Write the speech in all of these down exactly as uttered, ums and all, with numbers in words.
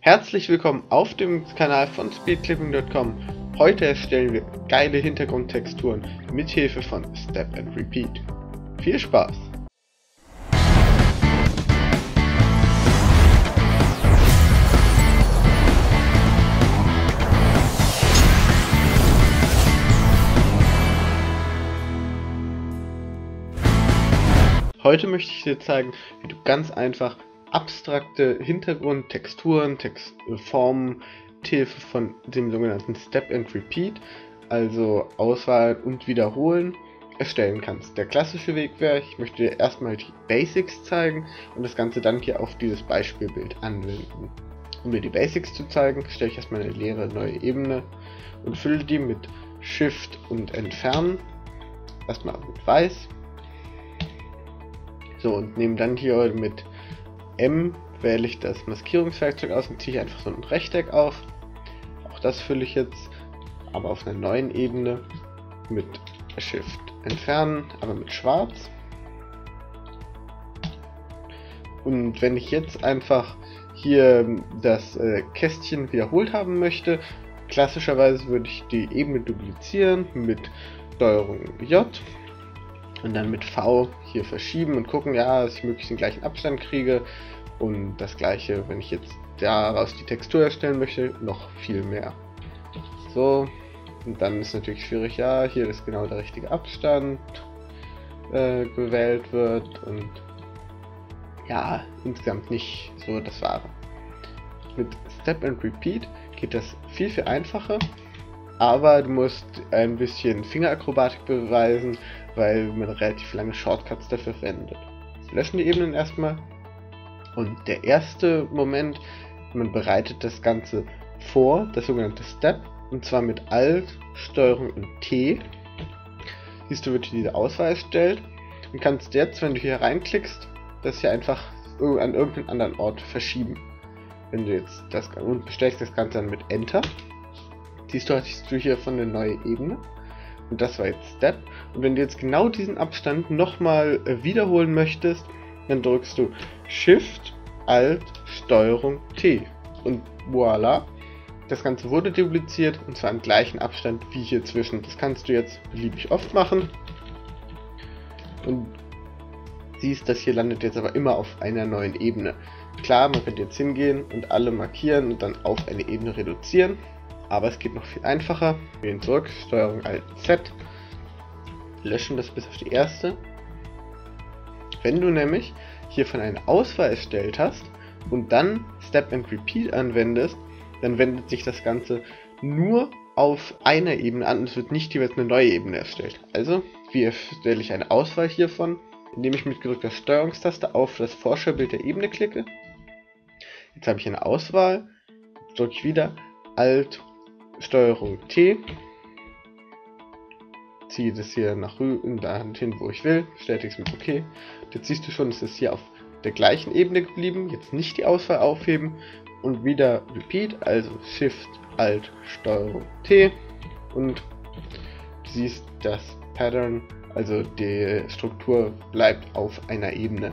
Herzlich willkommen auf dem Kanal von speedclipping punkt com. Heute erstellen wir geile Hintergrundtexturen mit Hilfe von Step and Repeat. Viel Spaß! Heute möchte ich dir zeigen, wie du ganz einfach abstrakte Hintergrundtexturen, Text, Formen mit Hilfe von dem sogenannten Step and Repeat, also Auswahl und Wiederholen, erstellen kannst. Der klassische Weg wäre, ich möchte dir erstmal die Basics zeigen und das Ganze dann hier auf dieses Beispielbild anwenden. Um dir die Basics zu zeigen, stelle ich erstmal eine leere neue Ebene und fülle die mit Shift und Entfernen, erstmal mit Weiß. So, und nehme dann hier mit M, wähle ich das Maskierungswerkzeug aus und ziehe einfach so ein Rechteck auf. Auch das fülle ich jetzt, aber auf einer neuen Ebene mit Shift entfernen, aber mit Schwarz. Und wenn ich jetzt einfach hier das äh, Kästchen wiederholt haben möchte, klassischerweise würde ich die Ebene duplizieren mit Steuerung J. Und dann mit V hier verschieben und gucken, ja, dass ich möglichst den gleichen Abstand kriege. Und das gleiche, wenn ich jetzt daraus die Textur erstellen möchte, noch viel mehr. So, und dann ist natürlich schwierig, ja, hier ist genau der richtige Abstand äh, gewählt wird. Und ja, insgesamt nicht so das Wahre. Mit Step and Repeat geht das viel, viel einfacher. Aber du musst ein bisschen Fingerakrobatik beweisen, weil man relativ lange Shortcuts dafür verwendet. Wir löschen die Ebenen erstmal. Und der erste Moment, man bereitet das Ganze vor, das sogenannte Step, und zwar mit Alt, Steuerung und T. Siehst du, wird hier diese Auswahl erstellt. Und kannst jetzt, wenn du hier reinklickst, das hier einfach an irgendeinen anderen Ort verschieben. Wenn du jetzt das und bestellst das Ganze dann mit Enter. Siehst du, hast du hier von eine neue Ebene. Und das war jetzt Step. Und wenn du jetzt genau diesen Abstand nochmal äh, wiederholen möchtest, dann drückst du Shift, Alt, Steuerung, T. Und voila, das Ganze wurde dupliziert und zwar im gleichen Abstand wie hier zwischen. Das kannst du jetzt beliebig oft machen. Und siehst, das hier landet jetzt aber immer auf einer neuen Ebene. Klar, man könnte jetzt hingehen und alle markieren und dann auf eine Ebene reduzieren. Aber es geht noch viel einfacher. Wir gehen zurück, Steuerung Alt Z, löschen das bis auf die erste. Wenn du nämlich hiervon eine Auswahl erstellt hast und dann Step and Repeat anwendest, dann wendet sich das Ganze nur auf einer Ebene an und es wird nicht jeweils eine neue Ebene erstellt. Also, wie erstelle ich eine Auswahl hiervon, indem ich mit gedrückter Steuerungstaste auf das Vorschaubild der Ebene klicke. Jetzt habe ich eine Auswahl, jetzt drücke ich wieder Alt Steuerung T, ziehe das hier nach hin, wo ich will, bestätige es mit OK. Jetzt siehst du schon, es ist hier auf der gleichen Ebene geblieben, jetzt nicht die Auswahl aufheben und wieder Repeat, also Shift, Alt, Steuerung T und du siehst das Pattern, also die Struktur bleibt auf einer Ebene.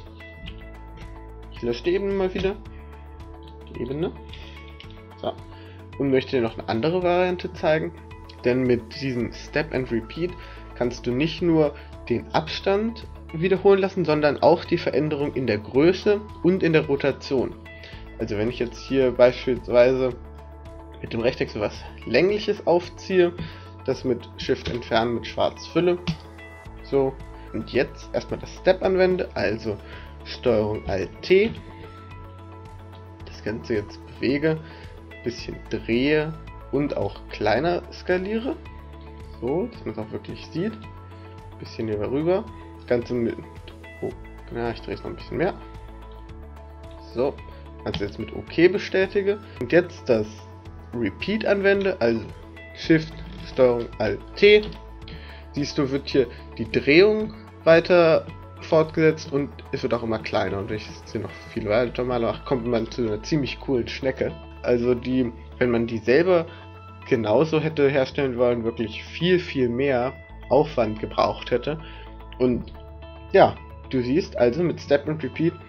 Ich lösche die Ebene mal wieder, die Ebene, so. Und möchte dir noch eine andere Variante zeigen, denn mit diesem Step and Repeat kannst du nicht nur den Abstand wiederholen lassen, sondern auch die Veränderung in der Größe und in der Rotation. Also wenn ich jetzt hier beispielsweise mit dem Rechteck so was Längliches aufziehe, das mit Shift entfernen mit Schwarz fülle, so, und jetzt erstmal das Step anwende, also Steuerung Alt T, das Ganze jetzt bewege, bisschen drehe und auch kleiner skaliere, so, dass man es auch wirklich sieht, bisschen hier rüber, das Ganze mit, oh, ja, ich drehe es noch ein bisschen mehr, so, also jetzt mit OK bestätige und jetzt das Repeat anwende, also Shift, Steuerung Alt T, siehst du, wird hier die Drehung weiter fortgesetzt und es wird auch immer kleiner und wenn ich es hier noch viel weiter mal mache, kommt man zu einer ziemlich coolen Schnecke. Also die, wenn man die selber genauso hätte herstellen wollen, wirklich viel, viel mehr Aufwand gebraucht hätte. Und ja, du siehst also mit Step and Repeat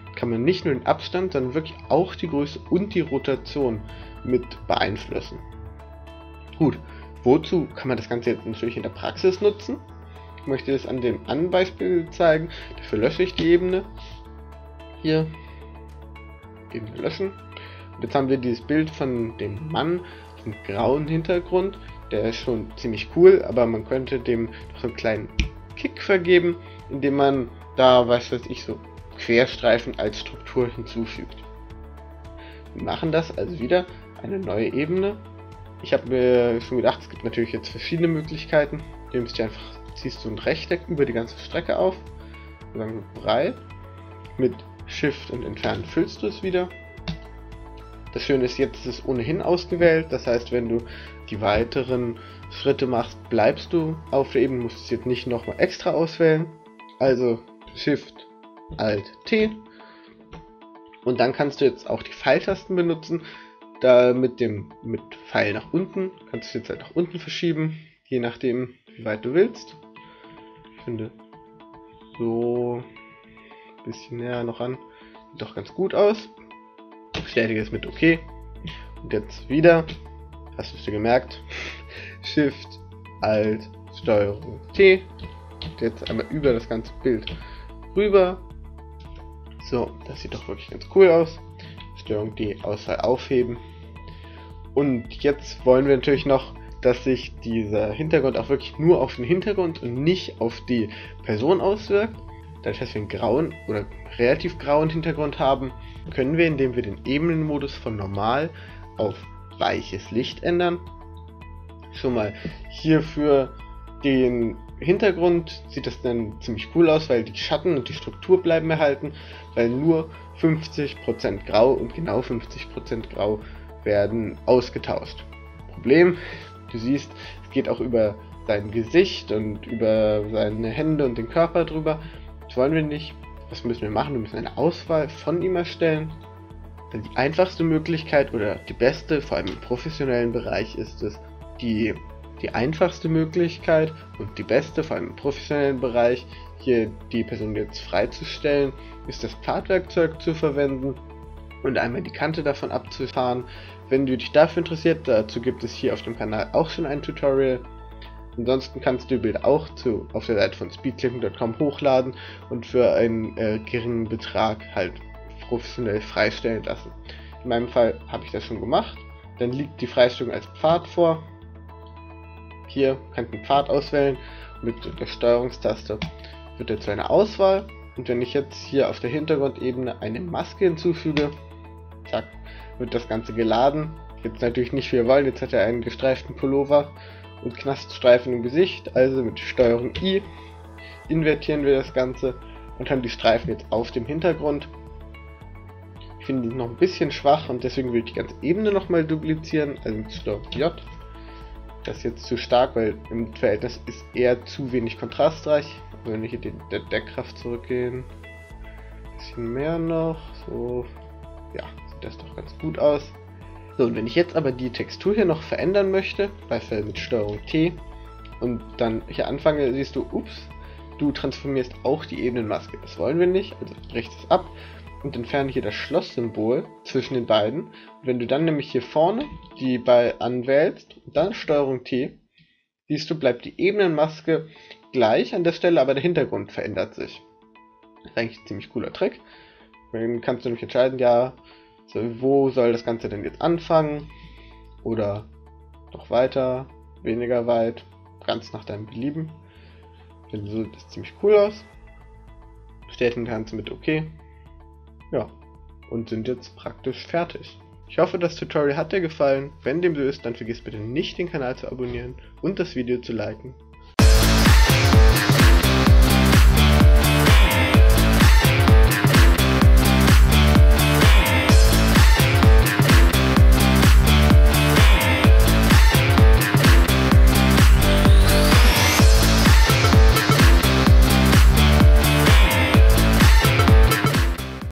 kann man nicht nur den Abstand, sondern wirklich auch die Größe und die Rotation mit beeinflussen. Gut, wozu kann man das Ganze jetzt natürlich in der Praxis nutzen? Ich möchte das an dem anderen Beispiel zeigen. Dafür lösche ich die Ebene. Hier. Ebene löschen. Und jetzt haben wir dieses Bild von dem Mann auf dem grauen Hintergrund. Der ist schon ziemlich cool, aber man könnte dem noch so einen kleinen Kick vergeben, indem man da, was weiß ich, so Querstreifen als Struktur hinzufügt. Wir machen das also wieder eine neue Ebene. Ich habe mir schon gedacht, es gibt natürlich jetzt verschiedene Möglichkeiten. Du nimmst dir einfach, ziehst du ein Rechteck über die ganze Strecke auf, sagen wir breit. Mit Shift und Entfernen füllst du es wieder. Das Schöne ist, jetzt ist es ohnehin ausgewählt. Das heißt, wenn du die weiteren Schritte machst, bleibst du auf der Ebene, musst es jetzt nicht nochmal extra auswählen. Also Shift, Alt, T. Und dann kannst du jetzt auch die Pfeiltasten benutzen. Da mit dem mit Pfeil nach unten kannst du jetzt halt nach unten verschieben, je nachdem wie weit du willst. Ich finde so ein bisschen näher noch an. Sieht doch ganz gut aus. Bestätige es mit OK. Und jetzt wieder, hast du es dir gemerkt, Shift, Alt, Steuerung T. Und jetzt einmal über das ganze Bild rüber. So, das sieht doch wirklich ganz cool aus. Steuerung D, Auswahl aufheben. Und jetzt wollen wir natürlich noch, dass sich dieser Hintergrund auch wirklich nur auf den Hintergrund und nicht auf die Person auswirkt. Dadurch, dass wir einen grauen oder relativ grauen Hintergrund haben, können wir, indem wir den Ebenenmodus von normal auf weiches Licht ändern. Schon mal hier für den Hintergrund sieht das dann ziemlich cool aus, weil die Schatten und die Struktur bleiben erhalten, weil nur fünfzig Prozent grau und genau fünfzig Prozent grau werden ausgetauscht. Problem, du siehst, es geht auch über sein Gesicht und über seine Hände und den Körper drüber. Das wollen wir nicht. Was müssen wir machen? Wir müssen eine Auswahl von ihm erstellen. Denn die einfachste Möglichkeit oder die beste, vor allem im professionellen Bereich, ist es, die, die einfachste Möglichkeit und die beste, vor allem im professionellen Bereich, hier die Person jetzt freizustellen, ist das Pfadwerkzeug zu verwenden und einmal die Kante davon abzufahren. Wenn du dich dafür interessiert, dazu gibt es hier auf dem Kanal auch schon ein Tutorial. Ansonsten kannst du die Bilder auch zu, auf der Seite von speedclipping punkt com hochladen und für einen äh, geringen Betrag halt professionell freistellen lassen. In meinem Fall habe ich das schon gemacht. Dann liegt die Freistellung als Pfad vor. Hier kannst du einen Pfad auswählen. Mit der Steuerungstaste wird er zu einer Auswahl. Und wenn ich jetzt hier auf der Hintergrundebene eine Maske hinzufüge, zack, wird das Ganze geladen. Jetzt natürlich nicht, wie wir wollen. Jetzt hat er einen gestreiften Pullover und Knaststreifen im Gesicht. Also mit Steuerung I invertieren wir das Ganze und haben die Streifen jetzt auf dem Hintergrund. Ich finde die noch ein bisschen schwach und deswegen will ich die ganze Ebene nochmal duplizieren. Also mit Steuerung J. Das ist jetzt zu stark, weil im Verhältnis ist eher zu wenig kontrastreich. Also wenn wir hier den, der Deckkraft zurückgehen, ein bisschen mehr noch. So, ja, sieht das doch ganz gut aus. So, und wenn ich jetzt aber die Textur hier noch verändern möchte, beispielsweise mit Steuerung T und dann hier anfange, siehst du, ups, du transformierst auch die Ebenenmaske. Das wollen wir nicht, also brichst es ab und entferne hier das Schlosssymbol zwischen den beiden. Und wenn du dann nämlich hier vorne die bei anwählst und dann Steuerung T, siehst du, bleibt die Ebenenmaske gleich an der Stelle, aber der Hintergrund verändert sich. Das ist eigentlich ein ziemlich cooler Trick. Dann kannst du nämlich entscheiden, ja, so, wo soll das Ganze denn jetzt anfangen? Oder noch weiter, weniger weit, ganz nach deinem Belieben. Dann sieht das ziemlich cool aus. Bestätigen kannst du mit OK. Ja, und sind jetzt praktisch fertig. Ich hoffe, das Tutorial hat dir gefallen. Wenn dem so ist, dann vergiss bitte nicht, den Kanal zu abonnieren und das Video zu liken.